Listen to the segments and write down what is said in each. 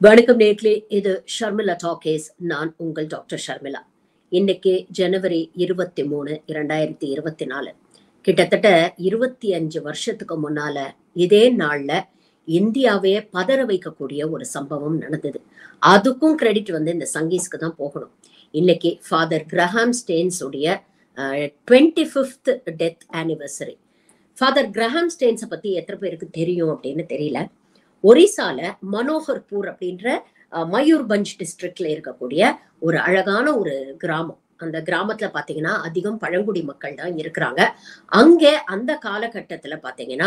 வணக்கம் நேர்களே, இது ஷர்மிளா டாக்கேஸ். நான் உங்கள் டாக்டர் ஷர்மிளா. இன்னைக்கு ஜனவரி 23, 2024. கிட்டத்தட்ட 25 வருஷத்துக்கு முன்னால இதே நாள்ல இந்தியாவே பதற வைக்கக்கூடிய ஒரு சம்பவம் நடந்தது. அதுக்கும் கிரெடிட் இந்த சங்கீஸ்க்கு தான் போகணும். இன்னைக்கு ஃபாதர் கிரஹாம் ஸ்டெயின்ஸ் உடைய 25th death anniversary. Father Graham ஸ்டெயின்ஸை பத்தி எத்தனை பேருக்கு தெரியும் அப்படின்னு தெரியல. ஒரிசால மனோகர்பூர் அப்படின்ற மயூர்பஞ்ச் டிஸ்ட்ரிக்ட்ல இருக்கக்கூடிய ஒரு அழகான ஒரு கிராமம். அந்த கிராமத்துல பாத்தீங்கன்னா அதிகம் பழங்குடி மக்கள் தான் இருக்கிறாங்க. அங்க அந்த காலகட்டத்துல பாத்தீங்கன்னா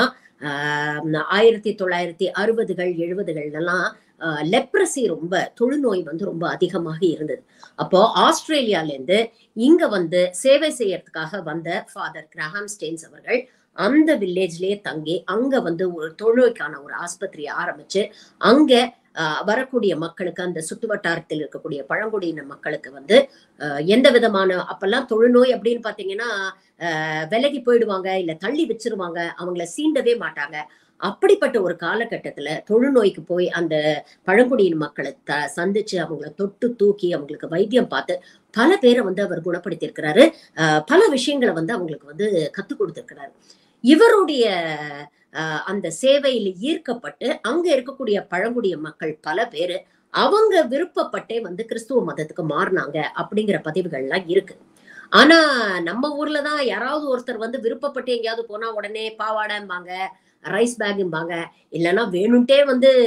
1960கள் 70கள்லாம் லெப்ரசி ரொம்ப தொழுநோய் ரொம்ப அதிகமாக இருந்தது. அப்போ ஆஸ்திரேலியால இருந்து இங்க சேவை செய்யறதுக்காக வந்த ஃபாதர் கிரஹாம் ஸ்டெயின்ஸ் அவர்கள் அந்த வில்லேஜ்லயே தங்கி அங்க ஒரு தொழுநோய்க்கான ஒரு ஆஸ்பத்திரியை ஆரம்பிச்சு அங்க வரக்கூடிய மக்களுக்கு, அந்த சுத்து வட்டாரத்தில் இருக்கக்கூடிய பழங்குடியின மக்களுக்கு எந்த விதமான அப்பெல்லாம் தொழுநோய் அப்படின்னு பாத்தீங்கன்னா விலகி போயிடுவாங்க, இல்ல தள்ளி வச்சிருவாங்க, அவங்கள சீண்டவே மாட்டாங்க. அப்படிப்பட்ட ஒரு காலகட்டத்துல தொழுநோய்க்கு போய் அந்த பழங்குடியின மக்களை சந்திச்சு அவங்கள தொட்டு தூக்கி அவங்களுக்கு வைத்தியம் பார்த்து பல பேரை அவர் குணப்படுத்தி இருக்கிறாரு. பல விஷயங்களை அவங்களுக்கு கத்துக் கொடுத்திருக்கிறாரு. இவருடைய அந்த சேவையில ஈர்க்கப்பட்டு அங்க இருக்கக்கூடிய பழங்குடிய மக்கள் பல பேரு அவங்க விருப்பப்பட்டே கிறிஸ்துவ மதத்துக்கு மாறினாங்க அப்படிங்கிற பதிவுகள்லாம் இருக்கு. ஆனா நம்ம ஊர்லதான் யாராவது ஒருத்தர் விருப்பப்பட்டு எங்கேயாவது போனா உடனே பாவாடைம்பாங்க, ரைஸ் பேக்ம்பாங்க, இல்லைன்னா வேணும்ட்டே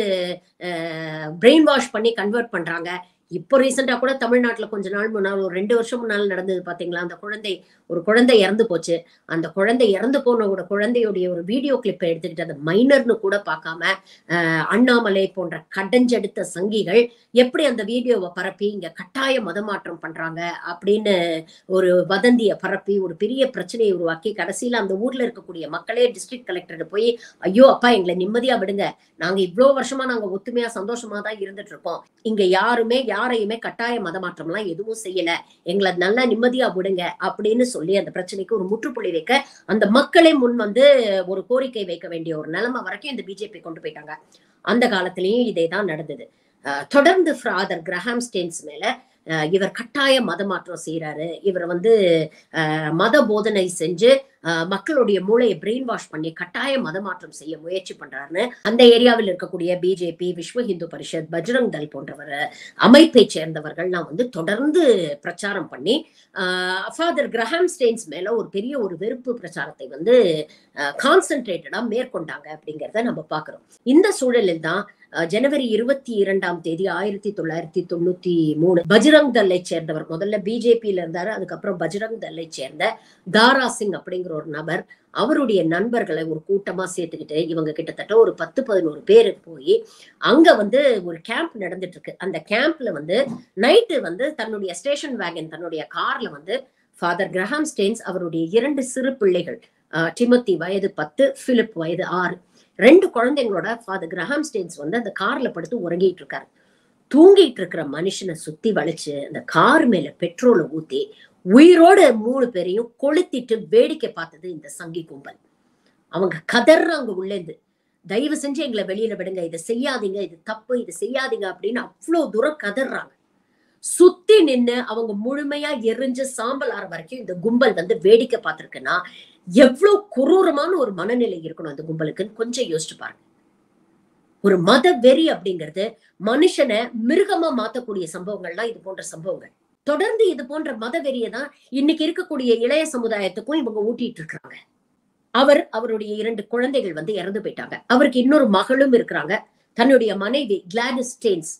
பிரெயின் வாஷ் பண்ணி கன்வெர்ட் பண்றாங்க. இப்போ ரீசெண்டா கூட தமிழ்நாட்டுல கொஞ்ச நாள் முன்னால், ஒரு 2 வருஷம் முன்னால் நடந்தது பாத்தீங்களா? அந்த ஒரு குழந்தை இறந்து போச்சு. அந்த குழந்தை இறந்து போன குழந்தையுடைய ஒரு வீடியோ கிளிப்பை எடுத்துக்கிட்டு அந்த மைனர்னு கூட பார்க்காம அண்ணாமலை போன்ற கடைஞ்செடுத்த சங்கிகள் எப்படி அந்த வீடியோவை பரப்பி இங்க கட்டாய மதமாற்றம் பண்றாங்க அப்படின்னு ஒரு வதந்தியை பரப்பி ஒரு பெரிய பிரச்சனையை உருவாக்கி கடைசியில அந்த ஊர்ல இருக்கக்கூடிய மக்களே டிஸ்ட்ரிக்ட் கலெக்டர் போய், ஐயோ அப்பா எங்களை நிம்மதியா விடுங்க, நாங்க இவ்வளவு வருஷமா நாங்க ஒத்துமையா சந்தோஷமா தான் இருந்துட்டு இருக்கோம், இங்க யாரையுமே கட்டாய மதமாற்றம் எல்லாம் எதுவும் செய்யல, எங்களை நல்லா நிம்மதியா விடுங்க அப்படின்னு சொல்லி அந்த பிரச்சனைக்கு ஒரு முற்றுப்புள்ளி வைக்க அந்த மக்களே முன் ஒரு கோரிக்கை வைக்க வேண்டிய ஒரு நிலைமை வரைக்கும் இந்த பிஜேபி கொண்டு போயிட்டாங்க. அந்த காலத்திலயும் இதேதான் நடந்தது. தொடர்ந்து ஃபாதர் கிரஹாம் ஸ்டெயின்ஸ் மேல இவர் கட்டாய மதமாற்றம் செய்யறாரு, இவர் மத போதனை செஞ்சு மக்களுடைய மூளையை பிரெயின் வாஷ் பண்ணி கட்டாய மதமாற்றம் செய்ய முயற்சி பண்றாருன்னு அந்த ஏரியாவில் இருக்கக்கூடிய பிஜேபி, விஸ்வ இந்து பரிஷத், பஜ்ரங் தள் போன்றவர் அமைப்பை சேர்ந்தவர்கள்லாம் தொடர்ந்து பிரச்சாரம் பண்ணி ஃபாதர் கிரஹாம் ஸ்டெயின்ஸ் மேல ஒரு பெரிய ஒரு வெறுப்பு பிரச்சாரத்தை கான்சென்ட்ரேட்டடா மேற்கொண்டாங்க அப்படிங்கிறத நம்ம பாக்குறோம். இந்த சூழலில் தான் ஜனவரி 22 1993 பஜ்ரங் தளை சேர்ந்தவர், முதல்ல பிஜேபியில இருந்தாரு, அதுக்கப்புறம் பஜ்ரங் தளை சேர்ந்த தாரா சிங் அப்படிங்கிற ஒரு நபர் அவருடைய நண்பர்களை ஒரு கூட்டமா சேர்த்துக்கிட்டு இவங்க கிட்டத்தட்ட ஒரு 10-11 பேரு போய் அங்க ஒரு கேம்ப் நடந்துட்டு இருக்கு. அந்த கேம்ப்ல நைட்டு தன்னுடைய ஸ்டேஷன் வேகன், தன்னுடைய கார்ல ஃபாதர் கிரஹாம் ஸ்டெயின்ஸ் அவருடைய 2 சிறு பிள்ளைகள், டிமோத்தி வயது 10, பிலிப் வயது 6, 2 குழந்தைங்களோட ஃபாதர் கிரஹாம் ஸ்டெயின்ஸ் அந்த கார்ல படுத்து உறங்கிட்டு இருக்காரு. தூங்கிட்டு இருக்கிற மனுஷனை சுத்தி வளைச்சு அந்த கார் மேல பெட்ரோலை ஊத்தி உயிரோட 3 பேரையும் கொளுத்திட்டு வேடிக்கை பார்த்தது இந்த சங்கி கும்பல். அவங்க கதறாங்க உள்ளேந்து, தயவு செஞ்சு எங்களை வெளியில விடுங்க, இதை செய்யாதீங்க, இது தப்பு, இது செய்யாதீங்க அப்படின்னு அவ்வளவு தூரம் கதறாங்க. சுத்தி நின்னு அவங்க முழுமையா எரிஞ்சு சாம்பல் ஆற வரைக்கும் இந்த கும்பல் வேடிக்கை பார்த்திருக்குன்னா எவ்வளவு கொடூரமான ஒரு மனநிலை இருக்கணும் அந்த கும்பலுக்குன்னு கொஞ்சம் யோசிச்சு பாருங்க. ஒரு மத வெறி அப்படிங்கிறது மனுஷனை மிருகமா மாத்தக்கூடிய சம்பவங்கள்லாம் இது போன்ற சம்பவங்கள். தொடர்ந்து இது போன்ற மத வெறியை தான் இன்னைக்கு இருக்கக்கூடிய இளைய சமுதாயத்துக்கும் இவங்க ஊட்டிட்டு இருக்காங்க. அவருடைய 2 குழந்தைகள் இறந்து போயிட்டாங்க. அவருக்கு இன்னொரு மகளும் இருக்கிறாங்க. தன்னுடைய மனைவி கிளாடிஸ் ஸ்டெயின்ஸ்,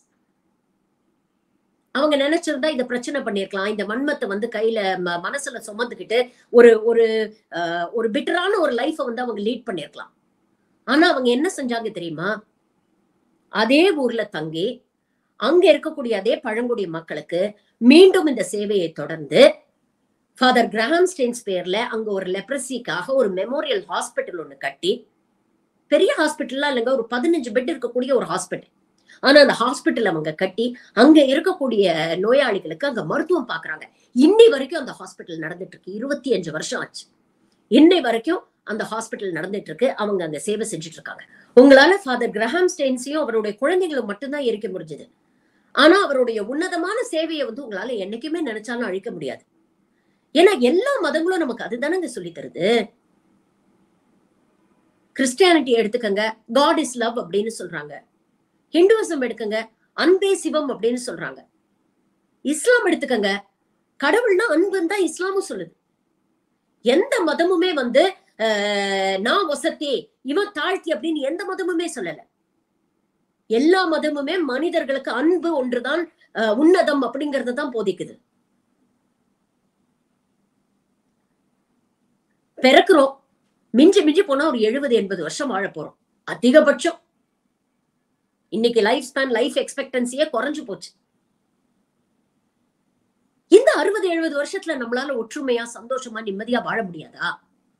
அவங்க நினைச்சிருந்தா இத பிரச்சனை பண்ணிருக்கலாம், இந்த வன்மத்தை கையில மனசுல சுமந்துக்கிட்டு ஒரு ஒரு ஒரு பிட்டரான ஒரு லைஃபை அவங்க லீட் பண்ணிருக்கலாம். ஆனா அவங்க என்ன செஞ்சாங்க தெரியுமா? அதே ஊர்ல தங்கி அங்க இருக்கக்கூடிய அதே பழங்குடி மக்களுக்கு மீண்டும் இந்த சேவையை தொடர்ந்து ஃபாதர் கிரஹாம் ஸ்டெயின்ஸ் பேர்ல அங்க ஒரு லெப்ரசிக்காக ஒரு மெமோரியல் ஹாஸ்பிட்டல் ஒண்ணு கட்டி, பெரிய ஹாஸ்பிட்டல்லாம் இல்லைங்க, ஒரு 15 பெட் இருக்கக்கூடிய ஒரு ஹாஸ்பிட்டல். ஆனா அந்த ஹாஸ்பிட்டல் அவங்க கட்டி அங்க இருக்கக்கூடிய நோயாளிகளுக்கு அங்க மருத்துவம் பாக்குறாங்க. இன்னை வரைக்கும் அந்த ஹாஸ்பிட்டல் நடந்துட்டு இருக்கு. 25 வருஷம் ஆச்சு. இன்னை வரைக்கும் அந்த ஹாஸ்பிட்டல் நடந்துட்டு இருக்கு. அவங்க அங்க சேவை செஞ்சுட்டு இருக்காங்க. உங்களால ஃபாதர் கிரஹாம் ஸ்டெயின்ஸையும் அவருடைய குழந்தைகளும் மட்டும்தான் எரிக்க முடிஞ்சது. ஆனா அவருடைய உன்னதமான சேவையை வந்து உங்களால என்னைக்குமே நினைச்சாலும் அழிக்க முடியாது. ஏன்னா எல்லா மதங்களும் நமக்கு அதுதானங்க சொல்லி தருது. கிறிஸ்டியானிட்டி எடுத்துக்கங்க, காட் இஸ் லவ் அப்படின்னு சொல்றாங்க. ஹிந்துவிசம் எடுக்கங்க, அன்பே சிவம் அப்படின்னு சொல்றாங்க. இஸ்லாம் எடுத்துக்கங்க, கடவுள்னா அன்புன்னு தான் இஸ்லாமும் சொல்லுது. எந்த மதமுமே வந்து நான் வசத்தி இவன் தாழ்த்தி அப்படின்னு எந்த மதமுமே சொல்லல. எல்லா மதமுமே மனிதர்களுக்கு அன்பு ஒன்றுதான் உன்னதம் அப்படிங்கறது தான் போதிக்குது. பிறக்கிறோம், மிஞ்சி மிஞ்சி போனா ஒரு 70-80 வருஷம் வாழ போறோம் அதிகபட்சம். இன்னைக்கு லைஃப் எக்ஸ்பெக்டன்சியே குறைஞ்சு போச்சு. இந்த 60-70 வருஷத்துல நம்மளால ஒற்றுமையா சந்தோஷமா நிம்மதியா வாழ முடியாதா?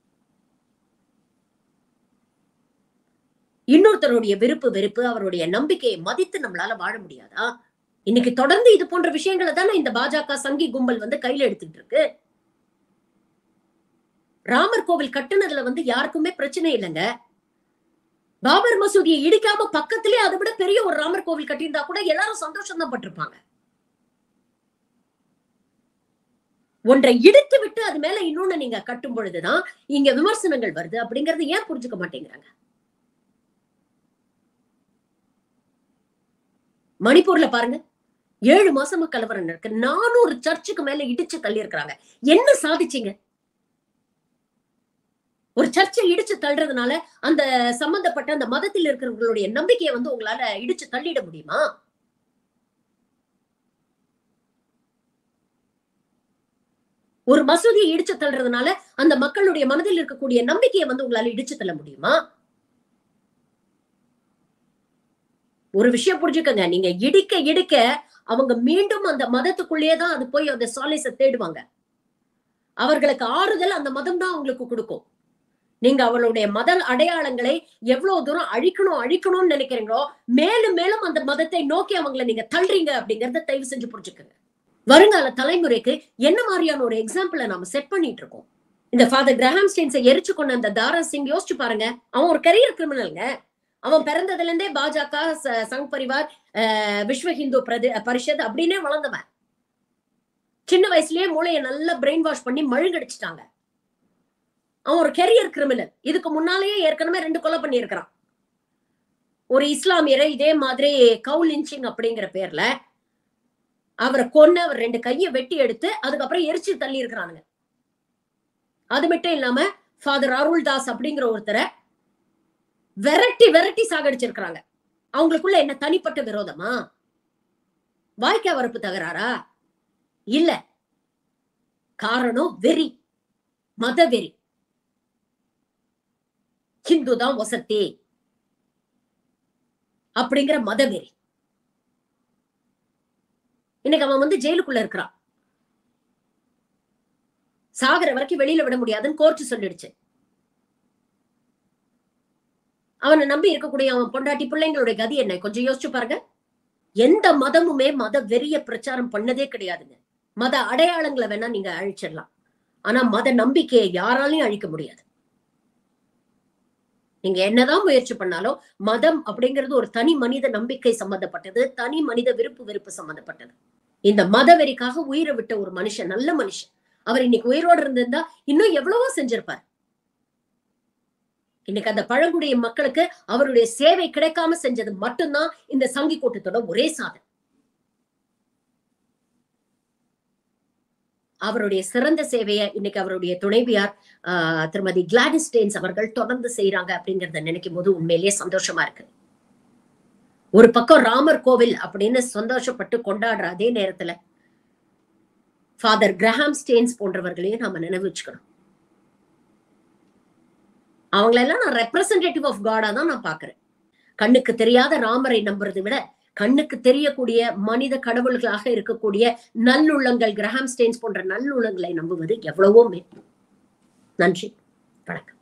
இன்னொருத்தருடைய விருப்பு வெறுப்பு அவருடைய நம்பிக்கையை மதித்து நம்மளால வாழ முடியாதா? இன்னைக்கு தொடர்ந்து இது போன்ற விஷயங்களை தானே இந்த பாஜக சங்கி கும்பல் வந்து கையில எடுத்துட்டு இருக்கு. ராமர் கோவில் கட்டுனதுல வந்து யாருக்குமே பிரச்சனை இல்லைங்க. பாபர் மசூதியை இடிக்காம பக்கத்திலே அதை விட பெரிய ஒரு ராமர் கோவில் கட்டியிருந்தா கூட எல்லாரும் சந்தோஷம் தான் பட்டிருப்பாங்க. ஒன்றை இடித்து விட்டு அது மேல இன்னொன்னு நீங்க கட்டும் பொழுதுதான் இங்க விமர்சனங்கள் வருது அப்படிங்கறது ஏன் புரிஞ்சுக்க மாட்டேங்கிறாங்க? மணிப்பூர்ல பாருங்க, 7 மாசமா கலவரம் நடக்கு. 400 சர்ச்சுக்கு மேல இடிச்சு தள்ளி இருக்கிறாங்க. என்ன சாதிச்சீங்க? ஒரு சர்ச்சை இடிச்சு தள்ளுறதுனால அந்த சம்பந்தப்பட்ட அந்த மதத்தில் இருக்கிறவங்களுடைய நம்பிக்கையை வந்து உங்களால இடிச்சு தள்ளிட முடியுமா? ஒரு மசூதியை இடிச்சு தள்ளுறதுனால அந்த மக்களுடைய மனதில் இருக்கக்கூடிய நம்பிக்கையை வந்து உங்களால இடிச்சு தள்ள முடியுமா? ஒரு விஷயம் புரிஞ்சுக்கங்க, நீங்க இடிக்க இடிக்க அவங்க மீண்டும் அந்த மதத்துக்குள்ளேயேதான் அது போய் அந்த சாலிஸை தேடுவாங்க. அவர்களுக்கு ஆறுதல் அந்த மதம் தான் அவங்களுக்கு கொடுக்கும். நீங்க அவளுடைய மத அடையாளங்களை எவ்வளவு தூரம் அழிக்கணும்னு நினைக்கிறீங்களோ மேலும் மேலும் அந்த மதத்தை நோக்கி அவங்களை நீங்க தள்ளுறீங்க அப்படிங்கறத தயவு செஞ்சு புரிஞ்சுக்கங்க. வருங்கால தலைமுறைக்கு என்ன மாதிரியான ஒரு எக்ஸாம்பிளை நாம செட் பண்ணிட்டு இருக்கோம். இந்த ஃபாதர் கிரஹாம் ஸ்டெயின்ஸை எரிச்சு கொண்ட அந்த தாரா சிங் யோசிச்சு பாருங்க. அவன் ஒரு கரியர் கிரிமினல்ங்க. அவன் பிறந்ததுல இருந்தே பாஜக, சங் பரிவார், விஸ்வ ஹிந்து பரிஷத் அப்படின்னே வளர்ந்தவன். சின்ன வயசுலயே மூளையை நல்லா பிரெயின் வாஷ் பண்ணி மழுங்கடிச்சிட்டாங்க. அவன் ஒரு கரியர் கிரிமினல். இதுக்கு முன்னாலேயே ஏற்கனவே 2 கொலை பண்ணி இருக்கிறான். ஒரு இஸ்லாமியரை இதே மாதிரி கவுல் லிஞ்சிங் அப்படிங்கிற பேர்ல அவரை கொன்னு அவர் 2 கையை வெட்டி எடுத்து அதுக்கப்புறம் எரிச்சு தள்ளி இருக்கிறானுங்க. அது மட்டும் இல்லாம ஃபாதர் அருள்தாஸ் அப்படிங்கிற ஒருத்தரை விரட்டி சாகடிச்சிருக்கிறாங்க. அவங்களுக்குள்ள என்ன தனிப்பட்ட விரோதமா? வாய்க்கா வரப்பு தகராறா? இல்ல, காரணம் வெறி, மத வெறி. ஹிந்து தான் வசதி அப்படிங்கிற மத வெறி. இன்னைக்கு அவன் வந்து ஜெயிலுக்குள்ள இருக்கிறான். சாகர வரைக்கும் வெளியில விட முடியாதுன்னு கோர்ட் சொல்லிடுச்சு. அவனை நம்பி இருக்கக்கூடிய அவன் பொண்டாட்டி பிள்ளைங்களுடைய கதி என்ன கொஞ்சம் யோசிச்சு பாருங்க. எந்த மதமுமே மத வெறிய பிரச்சாரம் பண்ணதே கிடையாதுங்க. மத அடையாளங்களை வேணா நீங்க அழிச்சிடலாம், ஆனா மத நம்பிக்கையை யாராலையும் அழிக்க முடியாது. நீங்க என்னதான் முயற்சி பண்ணாலும் மதம் அப்படிங்கிறது ஒரு தனி மனித நம்பிக்கை சம்பந்தப்பட்டது, தனி மனித விருப்பு வெறுப்பு சம்பந்தப்பட்டது. இந்த மத வெறிக்காக உயிரை விட்ட ஒரு மனுஷன், நல்ல மனுஷன், அவர் இன்னைக்கு உயிரோடு இருந்திருந்தா இன்னும் எவ்வளவோ செஞ்சிருப்பார். இன்னைக்கு அந்த பழங்குடிய மக்களுக்கு அவருடைய சேவை கிடைக்காம செஞ்சது மட்டும்தான் இந்த சங்கி கூட்டத்தோட ஒரே சாதனை. அவருடைய சிறந்த சேவையை இன்னைக்கு அவருடைய துணைவியார் திருமதி கிளாடிஸ் ஸ்டெயின்ஸ் அவர்கள் தொடர்ந்து செய்யறாங்க அப்படிங்கறத நினைக்கும் போது உண்மையிலேயே சந்தோஷமா இருக்கு. ஒரு பக்கம் ராமர் கோவில் அப்படின்னு சந்தோஷப்பட்டு கொண்டாடுற அதே நேரத்துல ஃபாதர் கிரஹாம் ஸ்டெயின்ஸ் போன்றவர்களையும் நாம நினைவுச்சுக்கணும். அவங்களெல்லாம் நான் ரெப்ரசன்டேட்டிவ் ஆஃப் காடா தான் நான் பாக்குறேன். கண்ணுக்கு தெரியாத ராமரை நம்புறதை விட கண்ணுக்கு தெரியக்கூடிய மனித கடவுள்களாக இருக்கக்கூடிய நல்லுள்ளங்கள், கிரஹாம் ஸ்டெயின்ஸ் போன்ற நல்லுள்ளங்களை நம்புவது எவ்வளவோ மேல். நன்றி, வணக்கம்.